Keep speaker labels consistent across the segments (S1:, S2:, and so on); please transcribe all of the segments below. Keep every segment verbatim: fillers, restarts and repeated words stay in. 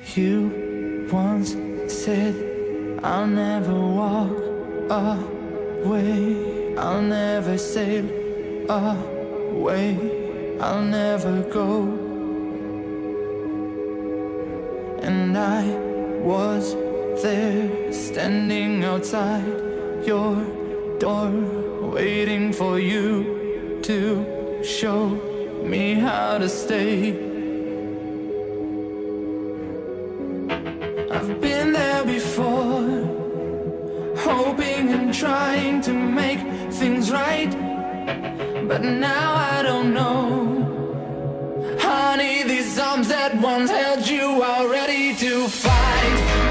S1: You once said, I'll never walk away, I'll never sail away, I'll never go. And I was there, standing outside your door, waiting for you to show me how to stay. I've been there before, hoping and trying to make things right, but now I don't know. Honey, these arms that once held you are ready to fight.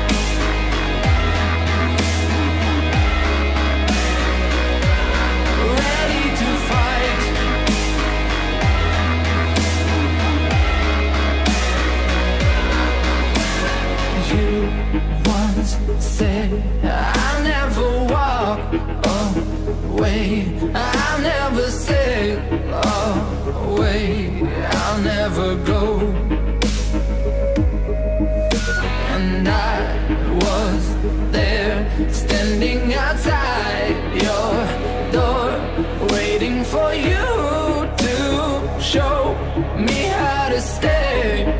S1: Said I'll never walk away, I'll never sail away, I'll never go. And I was there, standing outside your door, waiting for you to show me how to stay.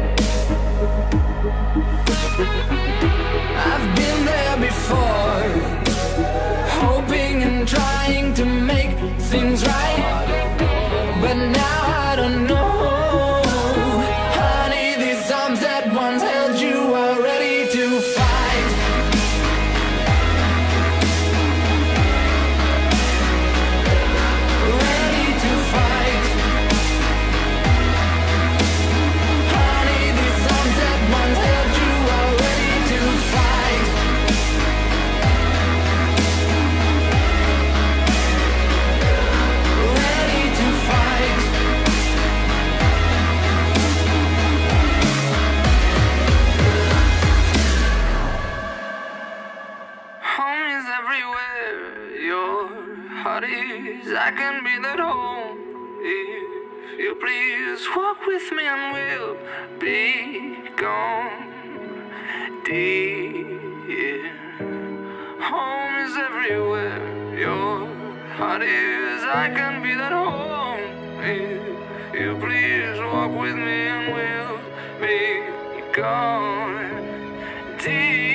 S1: I've been there before, hoping and trying to make things right, but now I don't know. Honey, these arms that once held you are ready to fight. Ready to fight. Honey, these arms that once held you are ready to fight. Ready to fight. Home is everywhere, your heart is. I can be that home. If you please walk with me and we'll be gone. Dear, home is everywhere, your heart is. I can be that home. If you please walk with me and we'll be gone. Dear.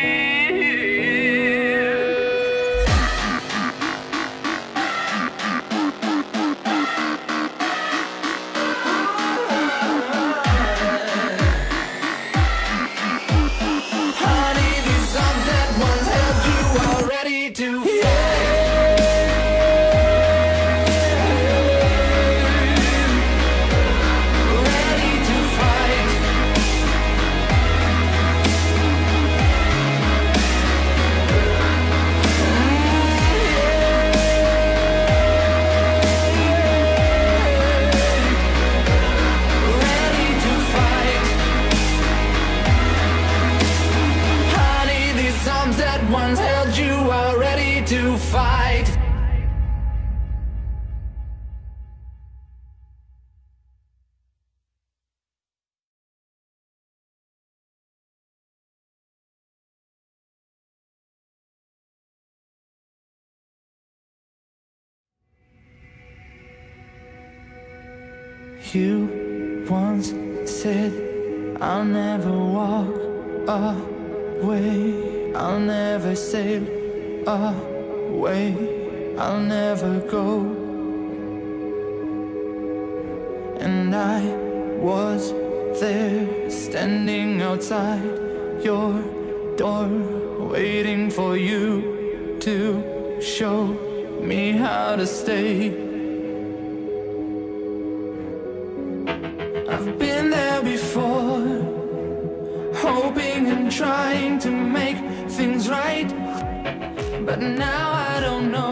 S1: To fight. Ready to fight. Ready to fight. Honey, these arms that once held you are ready to fight. You once said, I'll never walk away, I'll never sail away, I'll never go. And I was there, standing outside your door, waiting for you to show me how to stay. I've been there before, hoping and trying to make things right, but now I don't know.